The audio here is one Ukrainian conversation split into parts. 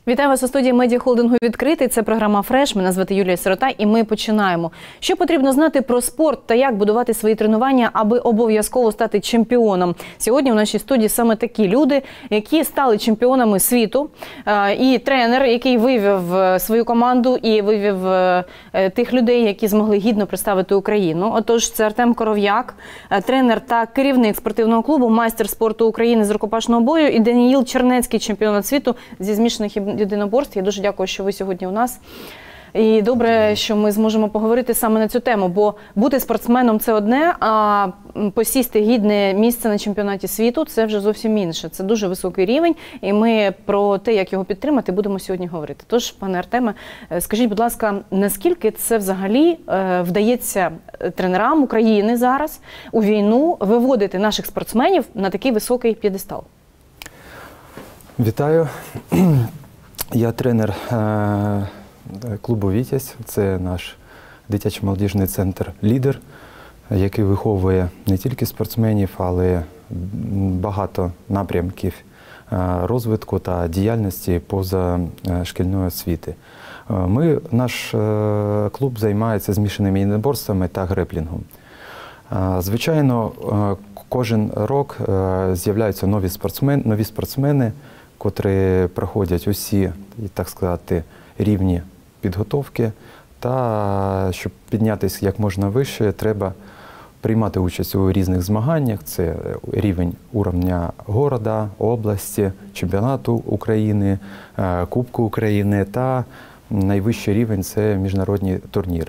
Вітаю вас у студії медіахолдингу «Відкритий». Це програма «Фреш». Мене звати Юлія Сирота і ми починаємо. Що потрібно знати про спорт та як будувати свої тренування, аби обов'язково стати чемпіоном? Сьогодні в нашій студії саме такі люди, які стали чемпіонами світу. І тренер, який вивів свою команду і вивів тих людей, які змогли гідно представити Україну. Отож, це Артем Коров'як, тренер та керівник спортивного клубу, майстер спорту України з рукопашного бою, і Даніїл Чернецький, чемпіонат світу зі змішаних єдиноборств. Я дуже дякую, що ви сьогодні у нас. І добре, що ми зможемо поговорити саме на цю тему, бо бути спортсменом – це одне, а посісти гідне місце на чемпіонаті світу – це вже зовсім інше. Це дуже високий рівень, і ми про те, як його підтримати, будемо сьогодні говорити. Тож, пане Артеме, скажіть, будь ласка, наскільки це взагалі вдається тренерам України зараз у війну виводити наших спортсменів на такий високий п'єдестал? Вітаю. Я тренер клубу «Вітязь». Це наш дитячо-молодіжний центр «Лідер», який виховує не тільки спортсменів, але багато напрямків розвитку та діяльності поза шкільної освіти. Наш клуб займається змішаними єдиноборствами та греплінгом. Звичайно, кожен рік з'являються нові спортсмени, котрі проходять усі, так сказати, рівні підготовки. Та щоб піднятися як можна вище, треба приймати участь у різних змаганнях. Це рівень уровня города, області, чемпіонату України, Кубку України та найвищий рівень – це міжнародні турніри.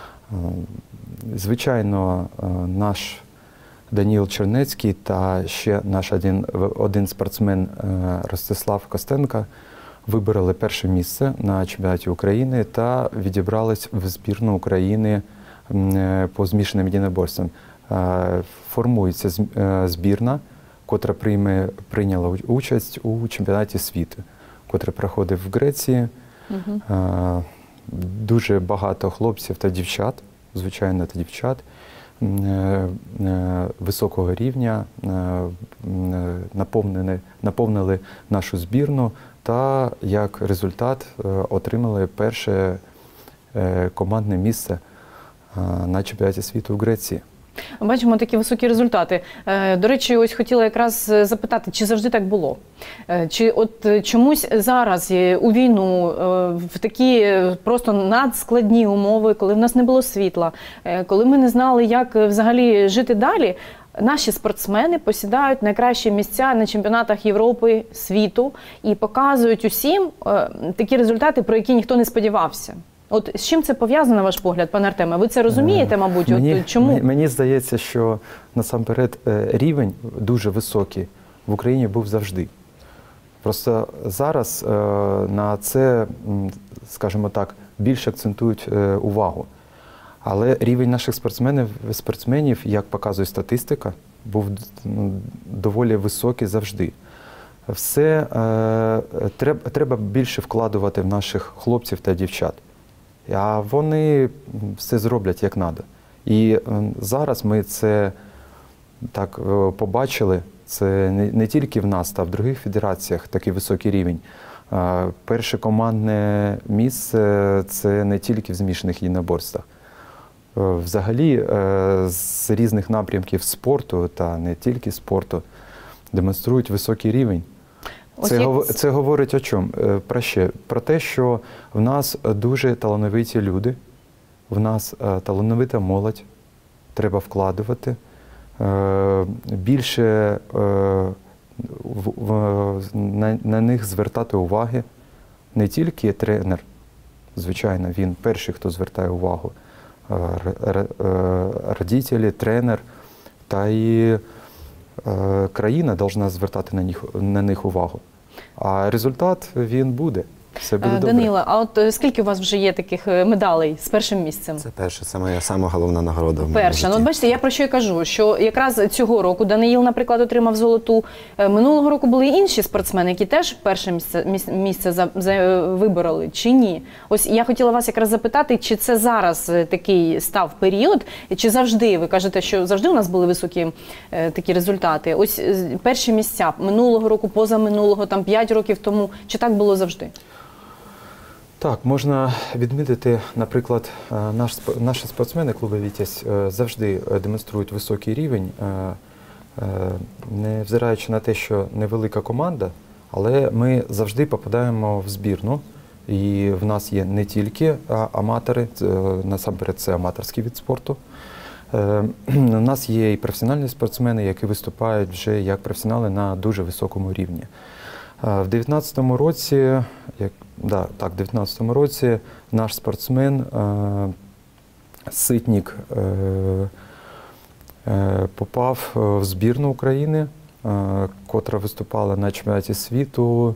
Звичайно, наш Даніїл Чернецький та ще наш один спортсмен Ростислав Костенко вибороли перше місце на чемпіонаті України та відібрались в збірну України по змішаним єдиноборствам. Формується збірна, котра прийняла участь у чемпіонаті світу, котрий проходив в Греції. Дуже багато хлопців та дівчат, звичайно, та дівчат, високого рівня наповнили нашу збірну та як результат отримали перше командне місце на чемпіонаті світу в Греції. Бачимо такі високі результати. До речі, ось хотіла якраз запитати, чи завжди так було? Чи от чомусь зараз у війну, в такі просто надскладні умови, коли в нас не було світла, коли ми не знали, як взагалі жити далі, наші спортсмени посідають найкращі місця на чемпіонатах Європи, світу і показують усім такі результати, про які ніхто не сподівався. От з чим це пов'язано, на ваш погляд, пане Артеме? Ви це розумієте, мабуть? Чому? Мені здається, що насамперед рівень дуже високий в Україні був завжди. Просто зараз на це, скажімо так, більше акцентують увагу. Але рівень наших спортсменів, як показує статистика, був доволі високий завжди. Треба більше вкладувати в наших хлопців та дівчат. А вони все зроблять як треба. І зараз ми це так побачили, це не тільки в нас, та в других федераціях такий високий рівень. Перше командне місце – це не тільки в змішаних єдиноборствах. Взагалі, з різних напрямків спорту, та не тільки спорту, демонструють високий рівень. Це говорить о чому? Про те, що в нас дуже талановиті люди, в нас талановита молодь, треба вкладувати, більше на них звертати уваги. Не тільки тренер, звичайно, він перший, хто звертає увагу, родителі, тренер, та і країна повинна звертати на них увагу. А результат, він буде. Все буде добре. Данило, а от скільки у вас вже є таких медалей з першим місцем? Це перше, це моя сама головна нагорода. Перша. Ну, бачите, я про що й кажу, що якраз цього року Даниїл, наприклад, отримав золоту. Минулого року були інші спортсмени, які теж перше місце вибороли, чи ні? Ось я хотіла вас якраз запитати, чи це зараз такий став період, чи завжди, ви кажете, що завжди у нас були високі такі результати. Ось перші місця минулого року, позаминулого, там 5 років тому, чи так було завжди? Так, можна відмітити, наприклад, наші спортсмени клубу «Вітязь» завжди демонструють високий рівень, невзираючи на те, що невелика команда, але ми завжди попадаємо в збірну. І в нас є не тільки аматори, насамперед це аматорський вид спорту. У нас є і професіональні спортсмени, які виступають вже як професіонали на дуже високому рівні. В 2019 році наш спортсмен Ситник попав в збірну України, котра виступала на чемпіонаті світу.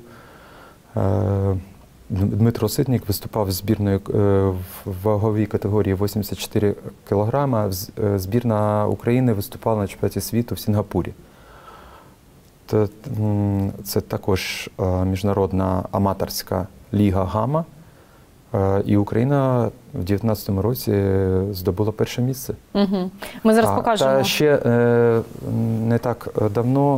Дмитро Ситник виступав з збірною в ваговій категорії 84 кг. Збірна України виступала на чемпіонаті світу в Сінгапурі. Це також міжнародна аматорська ліга «Гама». І Україна в 2019 році здобула перше місце. Угу. Ми зараз покажемо. Та ще не так давно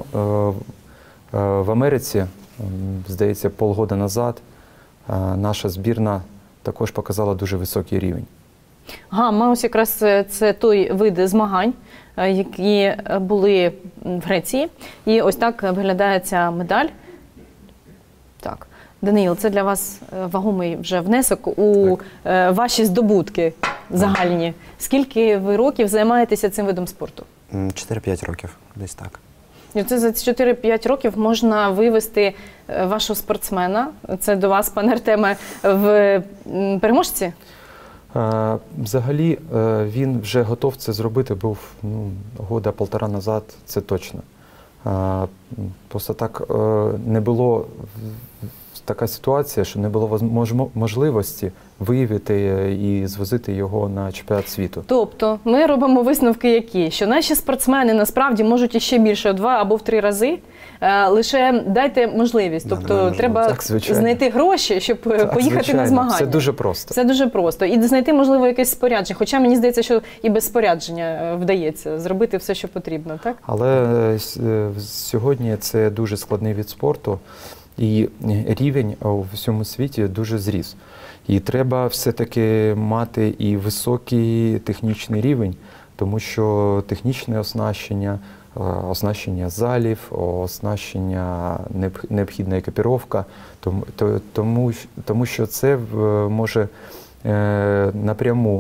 в Америці, здається, полгода назад, наша збірна також показала дуже високий рівень. Гама, ось якраз це той вид змагань, які були в Греції. І ось так виглядає ця медаль. Так. Даниїл, це для вас вагомий вже внесок у ваші здобутки загальні. Скільки ви років займаєтеся цим видом спорту? 4-5 років, десь так. І це за 4-5 років можна вивести вашого спортсмена, це до вас, пане Артеме, в переможці? Взагалі, він вже готов це зробити, був года півтора назад, це точно. Просто так не було, така ситуація, що не було можливості виявити і звозити його на чемпіонат світу. Тобто ми робимо висновки які? Що наші спортсмени насправді можуть іще більше, в 2 або в 3 рази, лише дайте можливість. Тобто треба знайти гроші, щоб поїхати на змагання. Це дуже просто. Це дуже просто. І знайти, можливо, якесь спорядження. Хоча мені здається, що і без спорядження вдається зробити все, що потрібно, так? Але сьогодні це дуже складний вид спорту. І рівень у всьому світі дуже зріс. І треба все-таки мати і високий технічний рівень, тому що технічне оснащення, оснащення залів, оснащення, необхідна екіпіровка, тому що це може напряму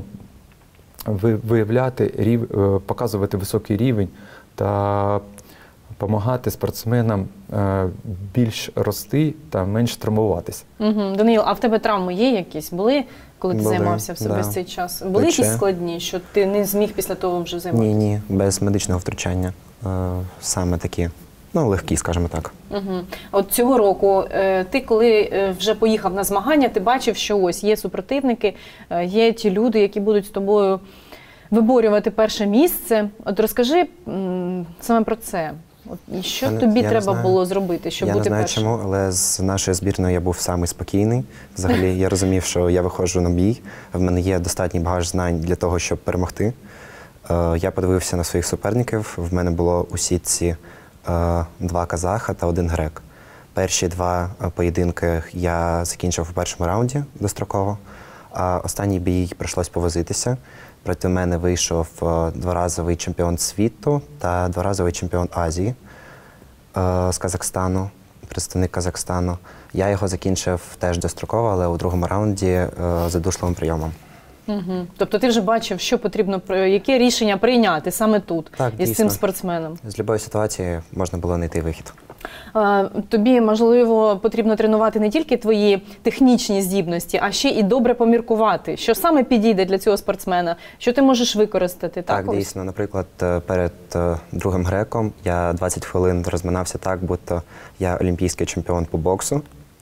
виявляти, показувати високий рівень та допомагати спортсменам більш рости та менш травмуватися. Даниїл, а в тебе травми є якісь? Були, коли ти займався весь цей час? Були якісь складні, що ти не зміг після того вже займатися? Ні, без медичного втручання. Саме такі, легкі, скажімо так. От цього року ти, коли вже поїхав на змагання, ти бачив, що ось є супротивники, є ті люди, які будуть з тобою виборювати перше місце. От розкажи саме про це. Що тобі треба було зробити, щоб бути першим? Я не знаю чому, але з нашої збірної я був самий спокійний. Взагалі я розумів, що я виходжу на бій, в мене є достатній багаж знань для того, щоб перемогти. Я подивився на своїх суперників, в мене було у сітці 2 казаха та 1 грек. Перші 2 поєдинки я закінчив у першому раунді достроково, а останній бій прийшлось повозитися. Проти мене вийшов 2-разовий чемпіон світу та 2-разовий чемпіон Азії з Казахстану, представник Казахстану. Я його закінчив теж достроково, але у другому раунді задушливим прийомом. Тобто ти вже бачив, що потрібно, яке рішення прийняти саме тут, із цим спортсменом? З будь-якої ситуації можна було знайти вихід. Тобі, можливо, потрібно тренувати не тільки твої технічні здібності, а ще і добре поміркувати, що саме підійде для цього спортсмена, що ти можеш використати. Так, дійсно. Наприклад, перед другим греком я 20 хвилин розминався так, будто я олімпійський чемпіон по боксу.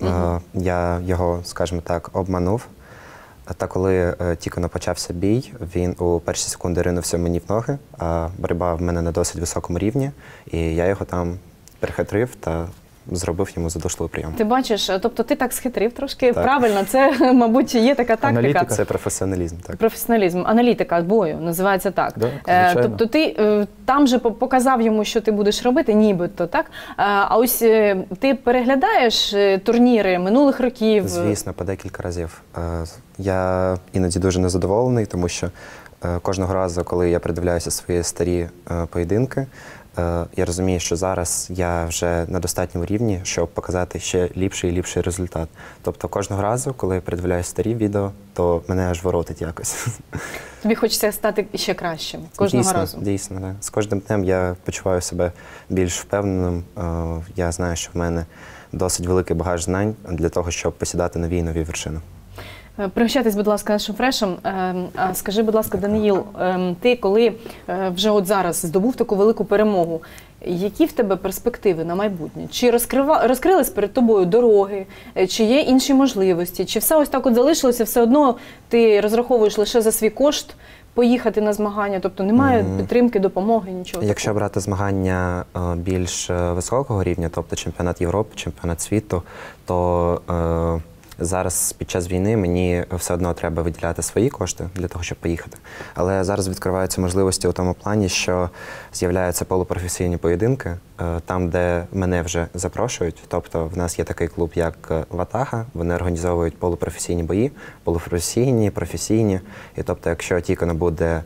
Я його, скажімо так, обманув. Та коли тільки почався бій, він у перші секунди ринувся мені в ноги, а боротьба в мене на досить високому рівні, і я його там перехитрив та зробив йому задушливий прийом. Ти бачиш, тобто ти так схитрив трошки, Так. правильно, це, мабуть, є така тактика. Аналітика. Це професіоналізм, так. Професіоналізм, аналітика бою, називається так. Да, звичайно. Тобто ти там же показав йому, що ти будеш робити, нібито, так? А ось ти переглядаєш турніри минулих років? Звісно, по декілька разів. Я іноді дуже незадоволений, тому що кожного разу, коли я придивляюся свої старі поєдинки, я розумію, що зараз я вже на достатньому рівні, щоб показати ще ліпший і ліпший результат. Тобто кожного разу, коли я передивляюся старі відео, то мене аж воротить якось. Тобі хочеться стати ще кращим кожного разу? Дійсно, да. З кожним днем я почуваю себе більш впевненим. Я знаю, що в мене досить великий багаж знань для того, щоб посідати нові і нові вершини. Пригощайтесь, будь ласка, нашим фрешем. Скажи, будь ласка, Даниїл, ти коли вже от зараз здобув таку велику перемогу, які в тебе перспективи на майбутнє? Чи розкрились перед тобою дороги, чи є інші можливості, чи все ось так от залишилося, все одно ти розраховуєш лише за свій кошт поїхати на змагання, тобто немає підтримки, допомоги, нічого? Якщо брати змагання більш високого рівня, тобто чемпіонат Європи, чемпіонат світу, то зараз під час війни мені все одно треба виділяти свої кошти для того, щоб поїхати. Але зараз відкриваються можливості у тому плані, що з'являються полупрофесійні поєдинки, там, де мене вже запрошують. Тобто в нас є такий клуб, як Ватага, вони організовують полупрофесійні бої, полупрофесійні, професійні. І тобто, якщо тільки не буде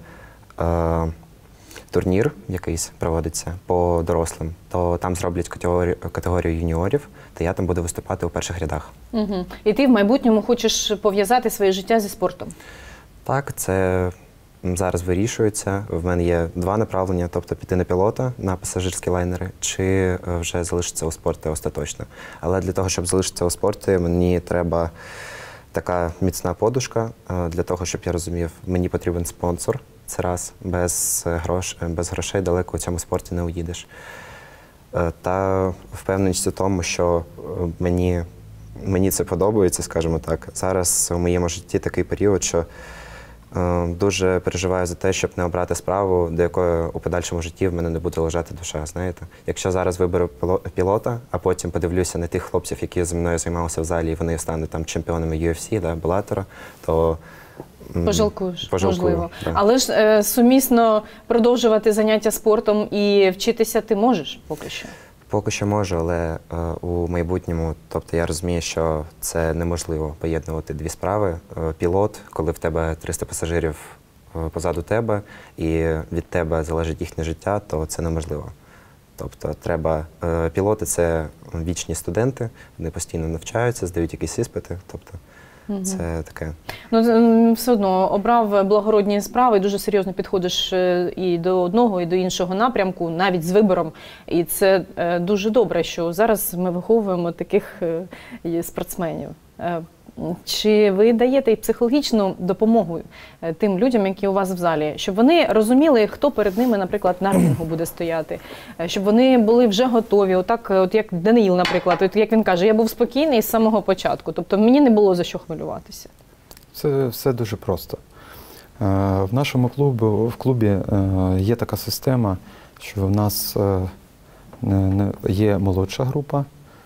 турнір якийсь проводиться по дорослим, то там зроблять категорію юніорів, та я там буду виступати у перших рядах. Угу. І ти в майбутньому хочеш пов'язати своє життя зі спортом? Так, це зараз вирішується. В мене є два направлення, тобто піти на пілота, на пасажирські лайнери, чи вже залишитися у спорті остаточно. Але для того, щоб залишитися у спорті, мені треба така міцна подушка, для того, щоб я розумів, мені потрібен спонсор. Це раз, без грошей далеко у цьому спорті не уїдеш. Та впевненість у тому, що мені це подобається, скажімо так. Зараз у моєму житті такий період, що дуже переживаю за те, щоб не обрати справу, до якої у подальшому житті в мене не буде лежати душа, знаєте. Якщо зараз виберу пілота, а потім подивлюся на тих хлопців, які зі мною займалися в залі, і вони стануть там чемпіонами UFC, да, Беллатора, то Пожалкуєш, пожалкую, можливо. да. Але ж сумісно продовжувати заняття спортом і вчитися ти можеш поки що? Поки що можу, але у майбутньому, тобто я розумію, що це неможливо поєднувати дві справи. Пілот, коли в тебе 300 пасажирів позаду тебе і від тебе залежить їхнє життя, то це неможливо. Тобто пілоти – це вічні студенти, вони постійно навчаються, здають якісь іспити, тобто це таке. Ну, все одно обрав благородні справи, дуже серйозно підходиш і до одного, і до іншого напрямку, навіть з вибором. І це дуже добре, що зараз ми виховуємо таких спортсменів. Чи ви даєте і психологічну допомогу тим людям, які у вас в залі, щоб вони розуміли, хто перед ними, наприклад, на рингу буде стояти, щоб вони були вже готові, от як Даниїл, наприклад, от як він каже, я був спокійний з самого початку, тобто мені не було за що хвилюватися. Це все дуже просто. В нашому клубі є така система, що в нас є молодша група,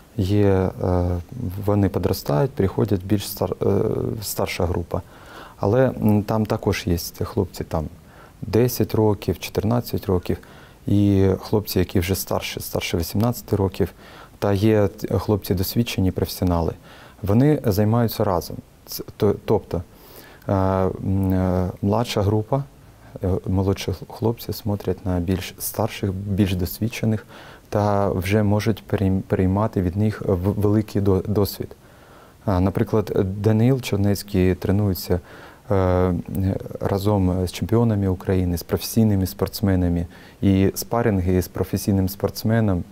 вони підростають, приходять більш старша група. Але там також є хлопці там 10 років, 14 років, і хлопці, які вже старше 18 років, та є хлопці досвідчені, професіонали. Вони займаються разом. Тобто младша група, молодші хлопці смотрять на більш старших, більш досвідчених, та вже можуть переймати від них великий досвід. Наприклад, Даниїл Чернецький тренується разом з чемпіонами України, з професійними спортсменами. І спаринги з професійним спортсменом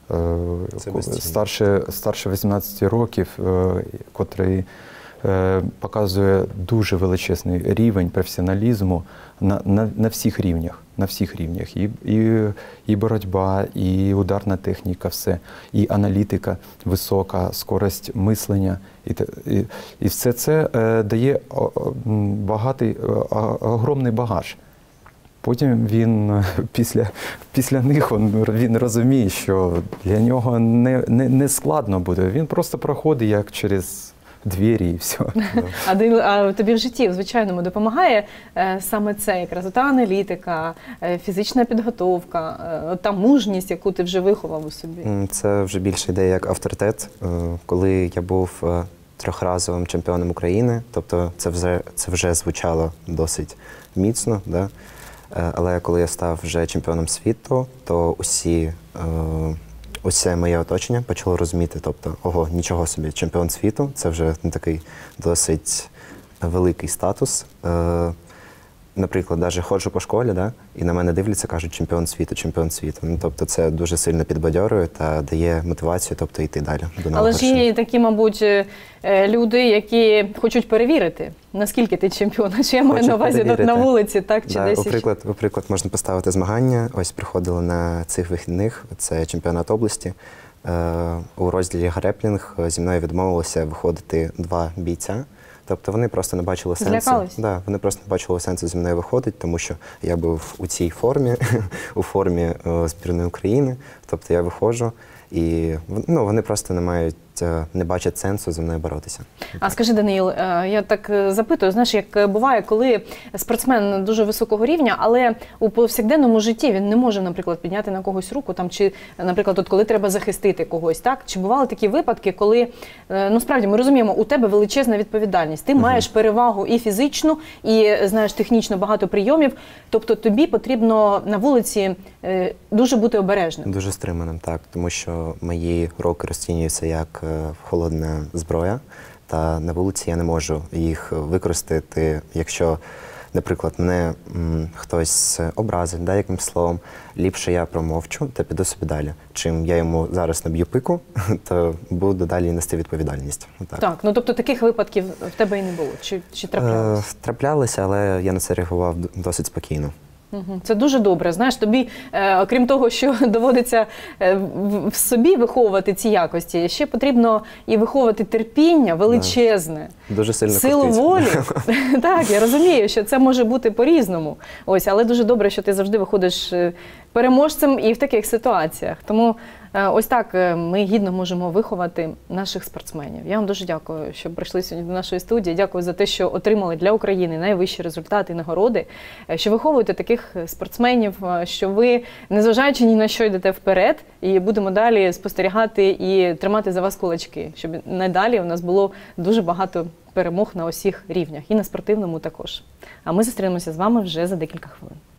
старше 18 років, котрий показує дуже величезний рівень професіоналізму на всіх рівнях. На всіх рівнях. І боротьба, і ударна техніка, все. І аналітика висока, скорость мислення. І все це дає огромний багаж. Потім він після них він розуміє, що для нього не складно буде. Він просто проходить як через двері і все. А тобі в житті, в звичайному, допомагає саме це якраз та аналітика, фізична підготовка, та мужність, яку ти вже виховав у собі? Це вже більше йде як авторитет. Коли я був трьохразовим чемпіоном України, тобто це вже звучало досить міцно, да? Але коли я став вже чемпіоном світу, то усе моє оточення почало розуміти, тобто, ого, нічого собі, чемпіон світу, це вже такий досить великий статус. Наприклад, навіть ходжу по школі, да, і на мене дивляться, кажуть, чемпіон світу, чемпіон світу. Ну, тобто це дуже сильно підбадьорює та дає мотивацію, тобто йти далі до нового. Але ж є такі, мабуть, люди, які хочуть перевірити, наскільки ти чемпіон. Чи я маю на увазі на вулиці, так, чи да, десь? Наприклад, можна поставити змагання. Ось приходили на цих вихідних, це чемпіонат області. У розділі греплінг зі мною відмовилося виходити 2 бійця. Тобто вони просто не бачили сенсу. Злякались? Да, вони просто не бачили сенсу зі мною виходити, тому що я був у цій формі, у формі збірної України. Тобто я виходжу, і вони просто не бачать сенсу зі мною боротися. А скажи, Даниїл, я так запитую, знаєш, як буває, коли спортсмен дуже високого рівня, але у повсякденному житті він не може, наприклад, підняти на когось руку, там, чи, наприклад, коли треба захистити когось, так? Чи бували такі випадки, коли, справді, ми розуміємо, у тебе величезна відповідальність, ти маєш перевагу і фізичну, і, знаєш, технічно багато прийомів, тобто тобі потрібно на вулиці дуже бути обережним. Дуже стриманим, так, тому що мої роки розцінюються як холодна зброя, та на вулиці я не можу їх використати, якщо, наприклад, мене хтось образить, да, якимсь словом, ліпше я промовчу та піду собі далі. Чим я йому зараз наб'ю пику, то буду далі нести відповідальність. Так, тобто таких випадків в тебе і не було? Чи траплялося? Траплялося, але я на це реагував досить спокійно. Це дуже добре. Знаєш, тобі, окрім того, що доводиться в собі виховувати ці якості, ще потрібно і виховувати терпіння величезне, дуже сильно силу волі. Так, я розумію, що це може бути по-різному. Ось, але дуже добре, що ти завжди виходиш переможцем і в таких ситуаціях. Тому ось так ми гідно можемо виховати наших спортсменів. Я вам дуже дякую, що прийшли сьогодні до нашої студії. Дякую за те, що отримали для України найвищі результати і нагороди, що виховуєте таких спортсменів, що ви, незважаючи ні на що, йдете вперед, і будемо далі спостерігати і тримати за вас кулачки, щоб надалі у нас було дуже багато перемог на усіх рівнях, і на спортивному також. А ми зустрінемося з вами вже за декілька хвилин.